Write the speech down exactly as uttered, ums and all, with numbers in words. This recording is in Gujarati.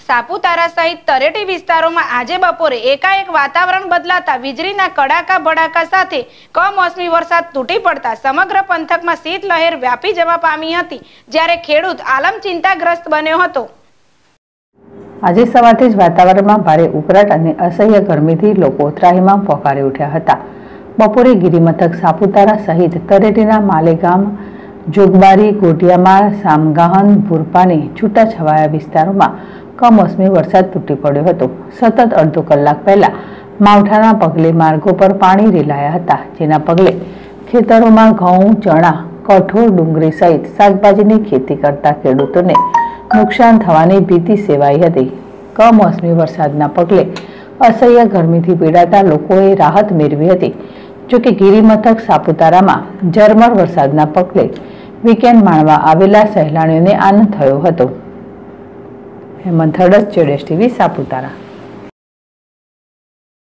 સાપુતારા સહિત તરેટી વિસ્તારોમાં આજે બપોરે એકાએક વાતાવરણ બદલાતા વીજળીના કડાકા ભડાકા સાથે કમોસમી વરસાદ તૂટી પડતા સમગ્ર પંથકમાં શીતલહેર વ્યાપી જવા પામી હતી, જ્યારે ખેડૂત આલમ ચિંતાગ્રસ્ત બન્યો હતો। આજે સવારથી જ વાતાવરણમાં ભારે ઉકળાટ અને અસહ્ય ગરમીથી લોકો ત્રાહિમામ પોકારી ઉઠ્યા હતા। બપોરે ગિરિમથક સાપુતારા સહિત તરેટીના માલેગામ, જોગબારી, ગોઢિયામાળ, સામગાહન, ભુરપાની છૂટાછવાયા વિસ્તારોમાં કમોસમી વરસાદ તૂટી પડ્યો હતો। સતત અડધો કલાક પહેલા માવઠાના પગલે માર્ગો પર પાણી રેલાયા હતા, જેના પગલે ખેતરોમાં ઘઉં, ચણા, કઠોળ, ડુંગળી સહિત શાકભાજીની ખેતી કરતા ખેડૂતોને નુકસાન થવાની ભીતિ સેવાઈ હતી। કમોસમી વરસાદના પગલે અસહ્ય ગરમીથી પીડાતા લોકોએ રાહત મેળવી હતી। જોકે ગિરિમથક સાપુતારામાં ઝરમર વરસાદના પગલે વીકેન્ડ માણવા આવેલા સહેલાણીઓને આનંદ થયો હતો। હેમંત હડસ, જેડેશ ટીવી, સાપુતારા।